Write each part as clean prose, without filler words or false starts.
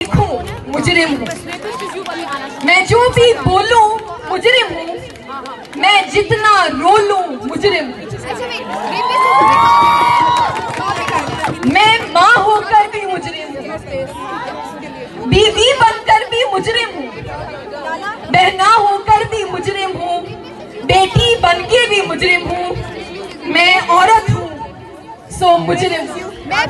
लिखूं मुजरिम हूँ, मैं जो भी बोलूं मुजरिम हूँ, मैं जितना रो लूं मुजरिम हूँ, मैं माँ होकर भी मुजरिम हूँ, बीवी बनकर भी मुजरिम हूँ, बहना होकर भी मुजरिम हूँ, बेटी बनके भी मुजरिम हूँ, मैं औरत हूँ सो मुजरिम हूँ।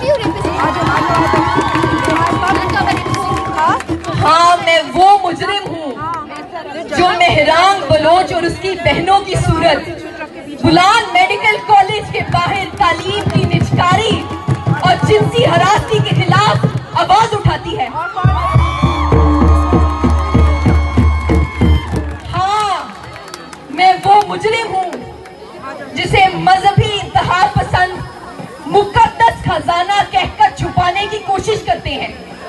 हाँ, मैं वो मुजरिम हूँ जो मेहरान बलोच और उसकी बहनों की सूरत बुलान मेडिकल कॉलेज के बाहर तालीम की निजकारी और जिनसी हरासगी के खिलाफ आवाज उठाती है। हाँ, मैं वो मुजरिम हूँ जिसे मजहबी इंतहा पसंद मुकद्दस खजाना कहकर छुपाने की कोशिश करते हैं,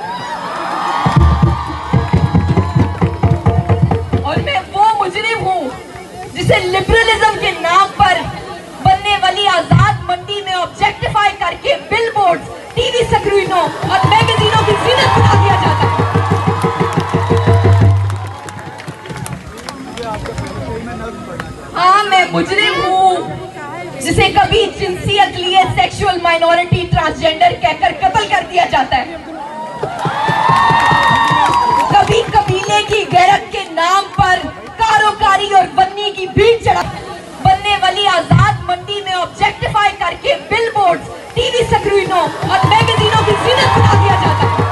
और मैं वो मुजरिम हूँ जिसे लिबरलिज्म के नाम पर बनने वाली आजाद मंडी में ऑब्जेक्टिफाई करके बिलबोर्ड, टीवी स्क्रीनों और मैगजीनों की जीनत बना दिया जाता है। हाँ, मैं मुजरिम हूँ जिसे कभी जिनसी अक़लियत, सेक्सुअल माइनॉरिटी, ट्रांसजेंडर कहकर कत्ल कर दिया जाता है, कभी कबीले की गैरत के नाम पर कारोकारी और बन्नी की भीड़ चढ़ा बनने वाली आजाद मंडी में ऑब्जेक्टिफाई करके बिलबोर्ड, टीवी स्क्रीनों और मैगजीनों की जीनत बना दिया जाता है।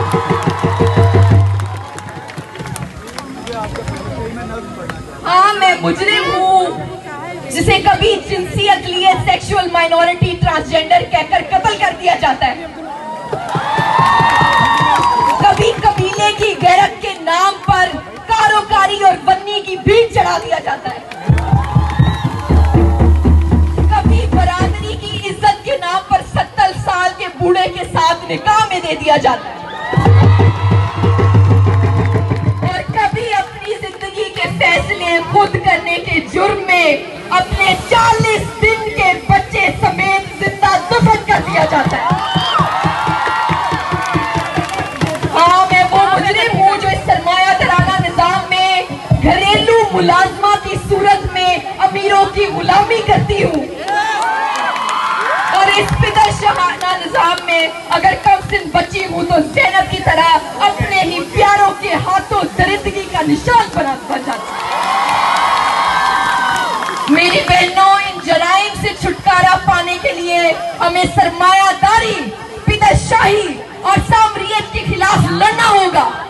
हाँ, मैं मुजरिम हूँ जिसे कभी जिनसी अक़लियत, सेक्सुअल माइनॉरिटी, ट्रांसजेंडर कहकर कत्ल कर दिया जाता है, कभी कबीले की गैरत के नाम पर कारोकारी और बन्नी की भीड़ चढ़ा दिया जाता है, कभी बरादरी की इज्जत के नाम पर 70 साल के बूढ़े के साथ निकाह में दे दिया जाता है, और कभी अपनी जिंदगी के फैसले खुद करने के जुर्म में अपने 40 दिन के बच्चे समेत जिंदा दफन कर दिया जाता है। हाँ, मैं वो मुजरिम हूँ जो इस सरमायादाराना निजाम में घरेलू मुलाजमा की सूरत में अमीरों की गुलामी करती हूँ, और इस पिदर शहाना निजाम में अगर कम सिन बची हूँ तो ज़ैनब की तरह अपने ही प्यारों के हाथों दरिंदगी का निशान बन जाती। मेरी बहनों, इन जराइम से छुटकारा पाने के लिए हमें सरमायादारी, पिदरशाही और सामरियत के खिलाफ लड़ना होगा।